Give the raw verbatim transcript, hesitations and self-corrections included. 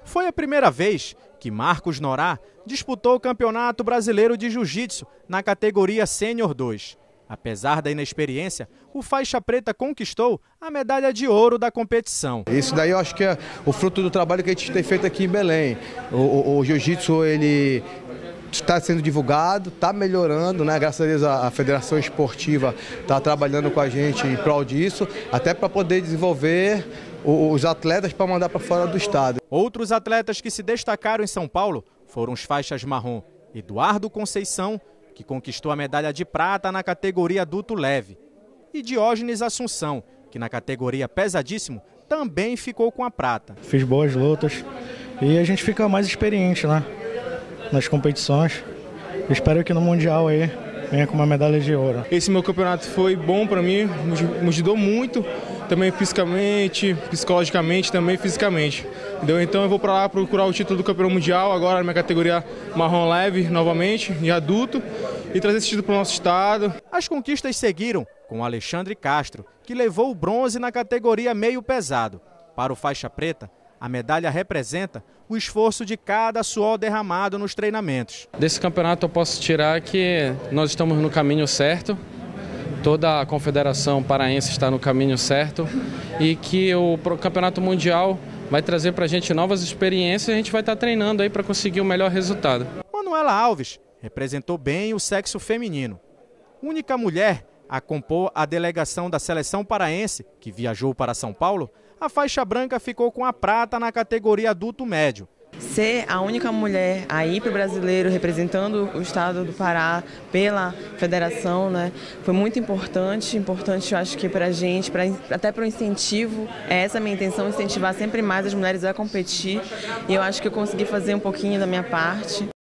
Foi a primeira vez que Marcos Norá disputou o Campeonato Brasileiro de Jiu-Jitsu na categoria Sênior dois. Apesar da inexperiência, o faixa preta conquistou a medalha de ouro da competição. Isso daí eu acho que é o fruto do trabalho que a gente tem feito aqui em Belém. O, o, o jiu-jitsu, ele está sendo divulgado, está melhorando, né? Graças a Deus a, a Federação Esportiva está trabalhando com a gente em prol disso, até para poder desenvolver os atletas para mandar para fora do estado. Outros atletas que se destacaram em São Paulo foram os faixas marrom Eduardo Conceição, que conquistou a medalha de prata na categoria adulto leve, e Diógenes Assunção, que na categoria pesadíssimo também ficou com a prata. Fiz boas lutas e a gente fica mais experiente, né, nas competições. Espero que no Mundial aí venha com uma medalha de ouro. Esse meu campeonato foi bom para mim, me ajudou muito, também fisicamente, psicologicamente, também fisicamente. Entendeu? Então eu vou para lá procurar o título do campeão mundial, agora na minha categoria marrom leve, novamente, de adulto, e trazer esse título para o nosso estado. As conquistas seguiram com Alexandre Castro, que levou o bronze na categoria meio pesado. Para o faixa preta, a medalha representa o esforço de cada suor derramado nos treinamentos. Desse campeonato eu posso tirar que nós estamos no caminho certo, toda a Confederação Paraense está no caminho certo e que o Campeonato Mundial vai trazer para a gente novas experiências e a gente vai estar treinando aí para conseguir o melhor resultado. Manuela Alves representou bem o sexo feminino. Única mulher a compor a delegação da seleção paraense, que viajou para São Paulo, a faixa branca ficou com a prata na categoria adulto médio. Ser a única mulher a ir para o brasileiro representando o estado do Pará pela federação, né, foi muito importante, importante eu acho que para a gente, pra, até para o incentivo, é essa a minha intenção, incentivar sempre mais as mulheres a competir, e eu acho que eu consegui fazer um pouquinho da minha parte.